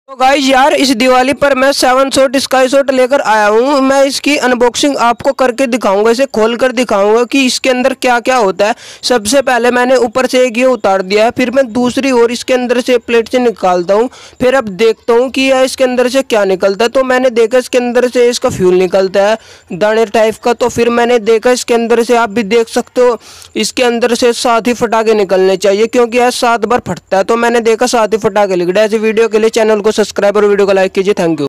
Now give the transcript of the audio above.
तो गाइज यार, इस दिवाली पर मैं 7 शॉट स्काई शॉट लेकर आया हूँ। मैं इसकी अनबॉक्सिंग आपको करके दिखाऊंगा, इसे खोल कर दिखाऊंगा कि इसके अंदर क्या क्या होता है। सबसे पहले मैंने ऊपर से एक ये उतार दिया है, फिर मैं दूसरी और इसके अंदर से प्लेट से निकालता हूँ। फिर अब देखता हूँ कि यह इसके अंदर से क्या निकलता है। तो मैंने देखा इसके अंदर से इसका फ्यूल निकलता है दाने टाइप का। तो फिर मैंने देखा इसके अंदर से, आप भी देख सकते हो, इसके अंदर से 7 ही फटाके निकलने चाहिए, क्योंकि यह 7 बार फटता है। तो मैंने देखा 7 ही फटाके निकले। ऐसे वीडियो के लिए चैनल को सब्सक्राइब और वीडियो को लाइक कीजिए। Thank you.